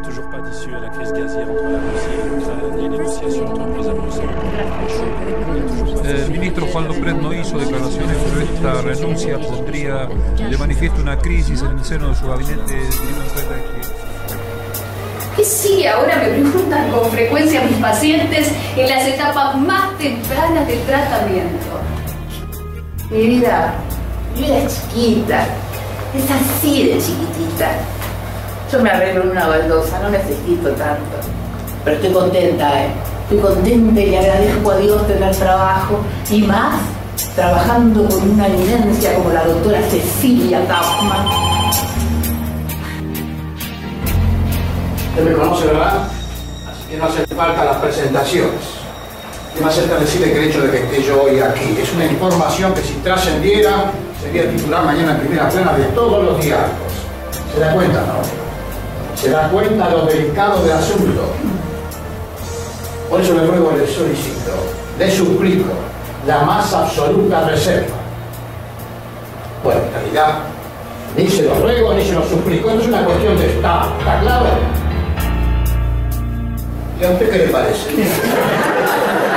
a toujours pas d'issue à la crise gazière entre la Russie et l'Ukraine. Les négociations entreprises à Bruxelles ont toujours pas El ministro Juan López no hizo declaraciones, pero esta renuncia pondría de manifiesto una crisis en el seno de su gabinete, teniendo en cuenta que... Sí, ahora me preguntan con frecuencia mis pacientes en las etapas más tempranas del tratamiento. Mi vida es chiquita, es así de chiquitita. Yo me arreglo en una baldosa, no necesito tanto. Pero estoy contenta, Estoy contenta y le agradezco a Dios tener trabajo. Y más, trabajando con una eminencia como la doctora Cecilia Kaufmann. Usted me conoce, ¿verdad? Así que no hace falta las presentaciones. ¿Qué más cerca decirle que el hecho de que esté yo hoy aquí? Es una información que si trascendiera sería titular mañana en primera plana de todos los diarios. ¿Se da cuenta, no? ¿Se da cuenta lo delicado del asunto? Por eso le ruego, le solicito, le suplico la más absoluta reserva. Bueno, en realidad, ni se lo ruego ni se lo suplico. Esto es una cuestión de Estado, ¿está claro? ¿Y a usted qué le parece?